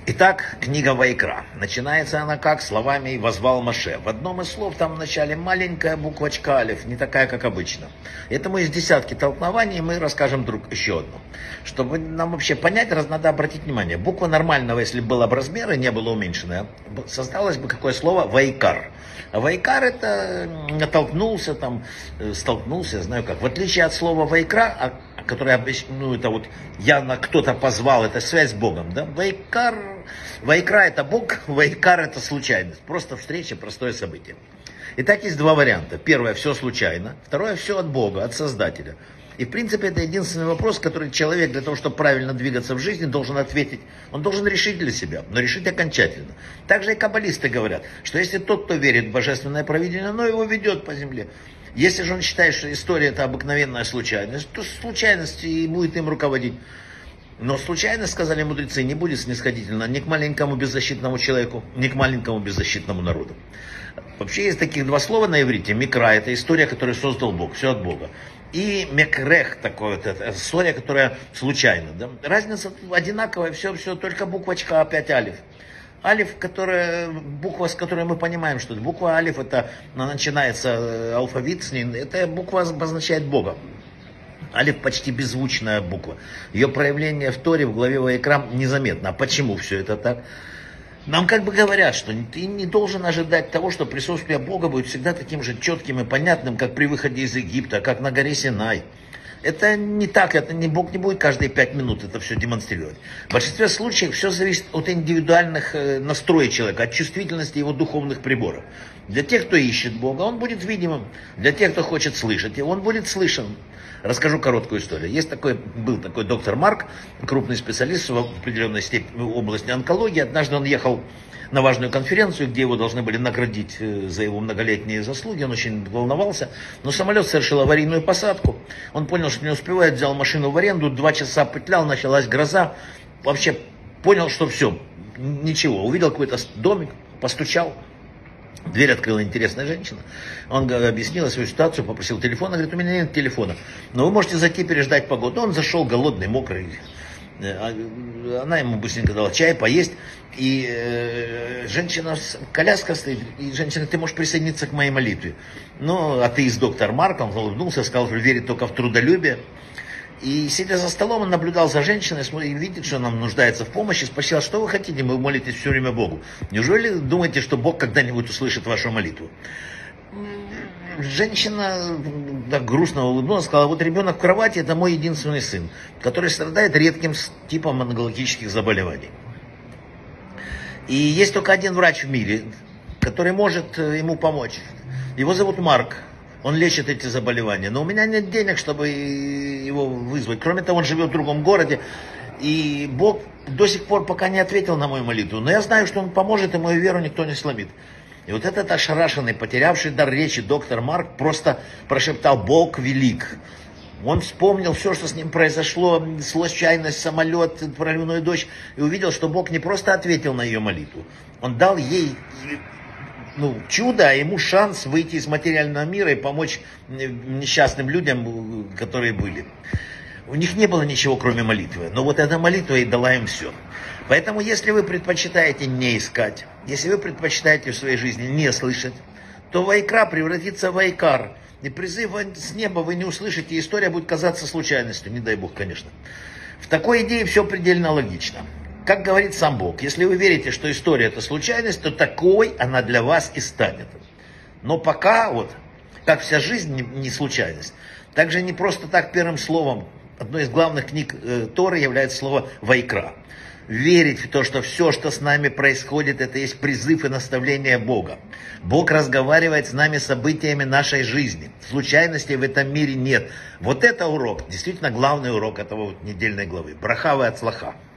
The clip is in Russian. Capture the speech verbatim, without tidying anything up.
Итак, книга Ваикра. Начинается она как? Словами «возвал Моше». В одном из слов там в начале маленькая буквочка алиф, не такая, как обычно. Этому есть десятки толкований, и мы расскажем вдруг еще одну. Чтобы нам вообще понять, раз надо обратить внимание. Буква нормального, если была бы размера, не было уменьшенная, создалось бы какое слово? Ваикар. А Ваикар это натолкнулся, там, столкнулся, знаю как. В отличие от слова Ваикра, которое, ну, это вот явно кто-то позвал, это связь с Богом, да? Ваикар, Ваикра это Бог, Ваикар это случайность. Просто встреча, простое событие. Итак, есть два варианта. Первое, все случайно. Второе, все от Бога, от Создателя. И, в принципе, это единственный вопрос, который человек для того, чтобы правильно двигаться в жизни, должен ответить. Он должен решить для себя, но решить окончательно. Также и каббалисты говорят, что если тот, кто верит в божественное провидение, оно его ведет по земле. Если же он считает, что история это обыкновенная случайность, то случайность и будет им руководить. Но случайность, сказали мудрецы, не будет снисходительна ни к маленькому беззащитному человеку, ни к маленькому беззащитному народу. Вообще есть таких два слова на иврите. Микра – это история, которую создал Бог, все от Бога. И мекрех такой вот, это история, которая случайна. Да? Разница одинаковая, все, все, только буквочка опять алиф. Алиф, которая, буква, с которой мы понимаем, что буква алиф, это начинается алфавит с ней, эта буква обозначает Бога. Алиф почти беззвучная буква. Ее проявление в Торе, в главе Ваикра незаметно. А почему все это так? Нам как бы говорят, что ты не должен ожидать того, что присутствие Бога будет всегда таким же четким и понятным, как при выходе из Египта, как на горе Синай. Это не так, это не, Бог не будет каждые пять минут это все демонстрировать. В большинстве случаев все зависит от индивидуальных э, настроек человека, от чувствительности его духовных приборов. Для тех, кто ищет Бога, он будет видимым. Для тех, кто хочет слышать его, он будет слышен. Расскажу короткую историю. Есть такой, был такой доктор Марк, крупный специалист в определенной степени в области онкологии. Однажды он ехал на важную конференцию, где его должны были наградить за его многолетние заслуги. Он очень волновался. Но самолет совершил аварийную посадку. Он понял, что не успевает, взял машину в аренду, два часа петлял, началась гроза. Вообще понял, что все, ничего. Увидел какой-то домик, постучал. Дверь открыла интересная женщина. Он объяснил свою ситуацию, попросил телефон. Она говорит, у меня нет телефона. Но вы можете зайти переждать погоду. Он зашел голодный, мокрый. Она ему быстренько дала чай, поесть. И э, женщина, коляска стоит. И женщина, ты можешь присоединиться к моей молитве. Ну, атеист доктор Марк, он улыбнулся, сказал, что верит только в трудолюбие. И сидя за столом, он наблюдал за женщиной, и видит, что она нуждается в помощи, спросил, что вы хотите, вы молитесь все время Богу. Неужели думаете, что Бог когда-нибудь услышит вашу молитву? Женщина так грустно улыбнулась, сказала, вот ребенок в кровати, это мой единственный сын, который страдает редким типом онкологических заболеваний. И есть только один врач в мире, который может ему помочь. Его зовут Марк. Он лечит эти заболевания. Но у меня нет денег, чтобы его вызвать. Кроме того, он живет в другом городе. И Бог до сих пор пока не ответил на мою молитву. Но я знаю, что он поможет, и мою веру никто не сломит. И вот этот ошарашенный, потерявший дар речи доктор Марк просто прошептал: Бог велик. Он вспомнил все, что с ним произошло, случайность, самолет, проливной дождь, и увидел, что Бог не просто ответил на ее молитву. Он дал ей... Ну, чудо, а ему шанс выйти из материального мира и помочь несчастным людям, которые были. У них не было ничего, кроме молитвы. Но вот эта молитва и дала им все. Поэтому, если вы предпочитаете не искать, если вы предпочитаете в своей жизни не слышать, то Ваикра превратится в Ваикар. И призыв с неба вы не услышите, и история будет казаться случайностью. Не дай Бог, конечно. В такой идее все предельно логично. Как говорит сам Бог, если вы верите, что история это случайность, то такой она для вас и станет. Но пока, вот, как вся жизнь не, не случайность, так же не просто так первым словом одной из главных книг э, Торы является слово «Ваикра». Верить в то, что все, что с нами происходит, это есть призыв и наставление Бога. Бог разговаривает с нами событиями нашей жизни. Случайностей в этом мире нет. Вот это урок, действительно главный урок этого вот недельной главы. Браха ве ацлаха.